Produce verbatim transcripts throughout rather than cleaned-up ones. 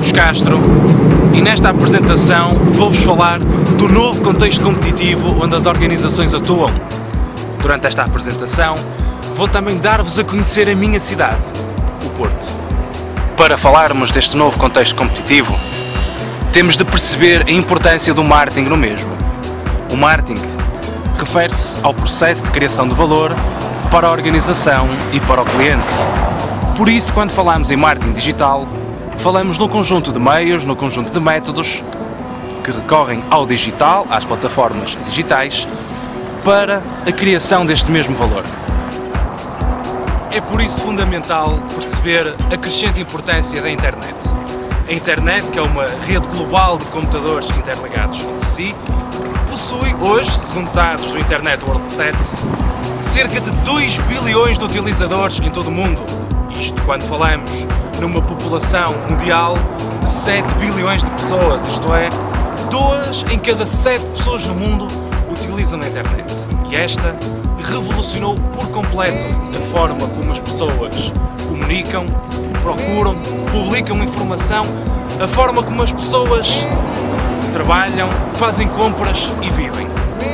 Marcos Castro e nesta apresentação vou-vos falar do novo contexto competitivo onde as organizações atuam. Durante esta apresentação vou também dar-vos a conhecer a minha cidade, o Porto. Para falarmos deste novo contexto competitivo, temos de perceber a importância do marketing no mesmo. O marketing refere-se ao processo de criação de valor para a organização e para o cliente. Por isso, quando falamos em marketing digital, falamos no conjunto de meios, no conjunto de métodos que recorrem ao digital, às plataformas digitais, para a criação deste mesmo valor. É por isso fundamental perceber a crescente importância da internet. A internet, que é uma rede global de computadores interligados entre si, possui hoje, segundo dados do Internet World Stats, cerca de dois bilhões de utilizadores em todo o mundo. Isto quando falamos numa população mundial de sete bilhões de pessoas, isto é, duas em cada sete pessoas no mundo utilizam a internet. E esta revolucionou por completo a forma como as pessoas comunicam, procuram, publicam informação, a forma como as pessoas trabalham, fazem compras e vivem.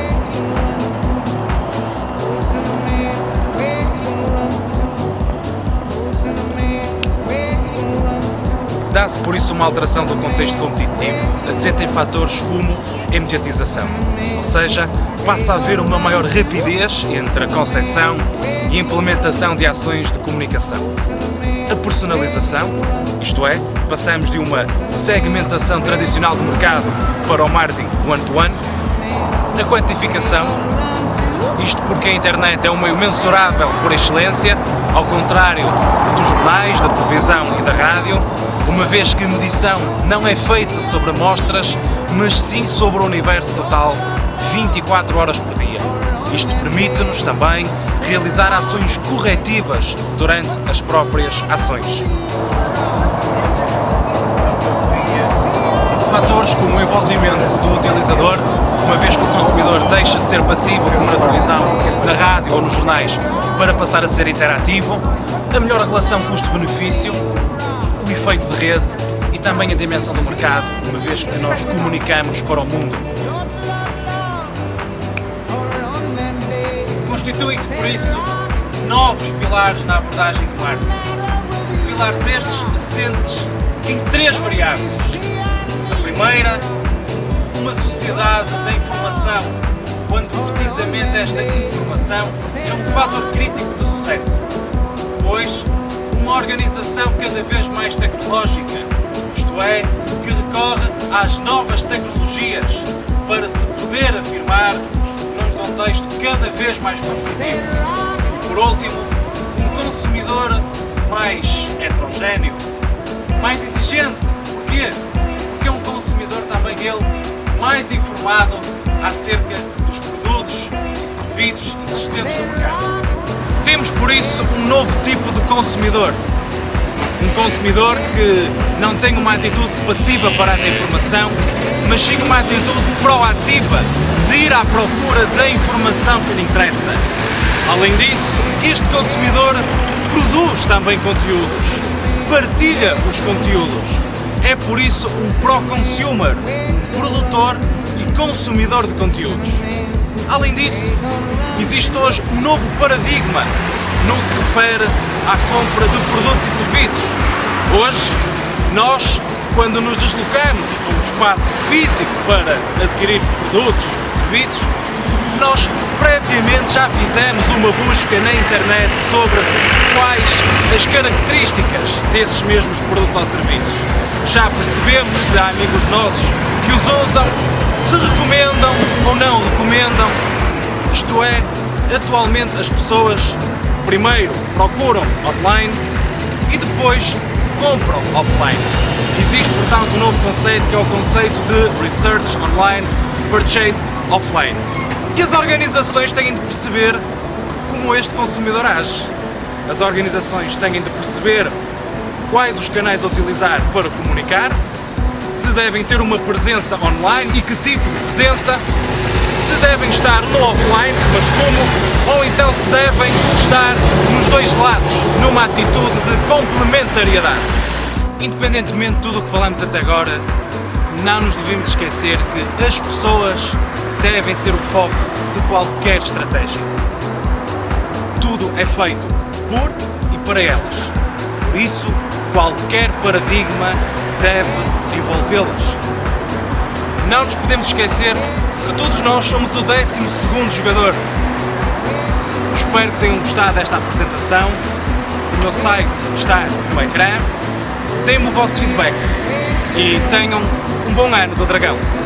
Dá-se por isso uma alteração do contexto competitivo, assente em fatores como a imediatização, ou seja, passa a haver uma maior rapidez entre a concepção e a implementação de ações de comunicação. A personalização, isto é, passamos de uma segmentação tradicional do mercado para o marketing one-to-one. A quantificação, isto porque a internet é um meio mensurável por excelência, ao contrário dos jornais, da televisão e da rádio, uma vez que a medição não é feita sobre amostras, mas sim sobre o universo total, vinte e quatro horas por dia. Isto permite-nos também realizar ações corretivas durante as próprias ações. Fatores como o envolvimento do utilizador, uma vez que o consumidor deixa de ser passivo, como na televisão, na rádio ou nos jornais, para passar a ser interativo, a melhor relação custo-benefício, o efeito de rede e também a dimensão do mercado, uma vez que nós comunicamos para o mundo. Constituem-se, por isso, novos pilares na abordagem do marketing. Pilares estes assentes em três variáveis. A primeira, uma sociedade da informação, quando precisamente esta informação é um fator crítico de sucesso. Depois, uma organização cada vez mais tecnológica, isto é, que recorre às novas tecnologias para se poder afirmar num contexto cada vez mais competitivo. E por último, um consumidor mais heterogéneo, mais exigente. Porquê? Porque é um consumidor também ele mais informado acerca dos produtos e serviços existentes no mercado. Temos por isso um novo tipo de consumidor. Um consumidor que não tem uma atitude passiva perante a informação, mas sim uma atitude proativa de ir à procura da informação que lhe interessa. Além disso, este consumidor produz também conteúdos, partilha os conteúdos. É por isso um pro-consumer, um produtor e consumidor de conteúdos. Além disso, existe hoje um novo paradigma no que refere à compra de produtos e serviços. Hoje, nós, quando nos deslocamos a um espaço físico para adquirir produtos ou serviços, nós previamente já fizemos uma busca na internet sobre quais as características desses mesmos produtos ou serviços. Já percebemos se há amigos nossos que os usam, se recomendam ou não recomendam. Isto é, atualmente as pessoas primeiro procuram online e depois compram offline. Existe, portanto, um novo conceito que é o conceito de Research Online, Purchase Offline. E as organizações têm de perceber como este consumidor age. As organizações têm de perceber quais os canais a utilizar para comunicar, se devem ter uma presença online e que tipo de presença, se devem estar no offline, mas como, ou então se devem estar nos dois lados, numa atitude de complementariedade. Independentemente de tudo o que falamos até agora, não nos devemos esquecer que as pessoas devem ser o foco de qualquer estratégia. Tudo é feito por e para elas. Por isso, qualquer paradigma deve envolvê-las. Não nos podemos esquecer que todos nós somos o décimo segundo jogador. Espero que tenham gostado desta apresentação. O meu site está no ecrã. Deem-me o vosso feedback e tenham um bom ano do Dragão.